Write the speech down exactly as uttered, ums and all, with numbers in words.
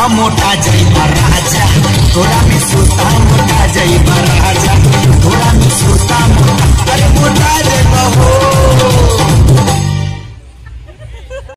मोटा जइबा राजा, थोड़ा में सूता मोटा जइबा राजा, थोड़ा में सूता मोटा, अरे मोटा जइबा हो।